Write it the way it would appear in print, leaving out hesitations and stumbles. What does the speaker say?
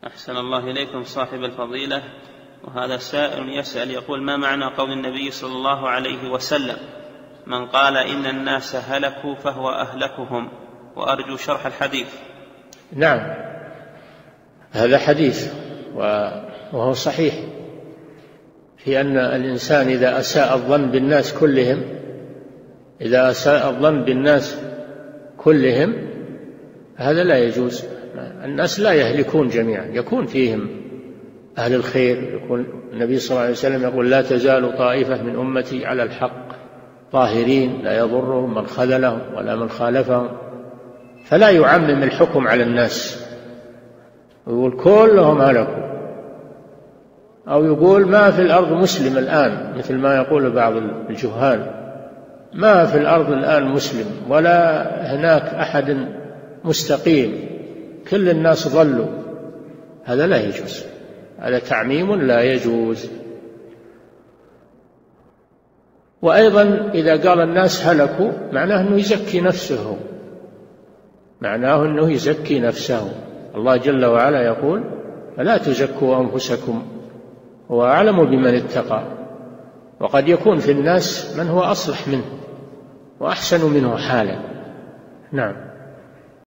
أحسن الله إليكم صاحب الفضيلة. وهذا سائل يسأل يقول: ما معنى قول النبي صلى الله عليه وسلم: من قال إن الناس هلكوا فهو أهلكهم؟ وأرجو شرح الحديث. نعم، هذا حديث وهو صحيح في أن الإنسان إذا أساء الظن بالناس كلهم هذا لا يجوز. الناس لا يهلكون جميعا، يكون فيهم أهل الخير. يكون النبي صلى الله عليه وسلم يقول: لا تزال طائفة من أمتي على الحق ظاهرين لا يضرهم من خذلهم ولا من خالفهم. فلا يعمم الحكم على الناس ويقول كلهم هلكوا، أو يقول ما في الأرض مسلم الآن، مثل ما يقول بعض الجهال: ما في الأرض الآن مسلم ولا هناك أحد مستقيم، كل الناس ضلوا. هذا لا يجوز، هذا تعميم لا يجوز. وأيضا إذا قال الناس هلكوا معناه أنه يزكي نفسه. الله جل وعلا يقول: فلا تزكوا أنفسكم هو أعلم بمن اتقى. وقد يكون في الناس من هو أصلح منه وأحسن منه حالا. نعم.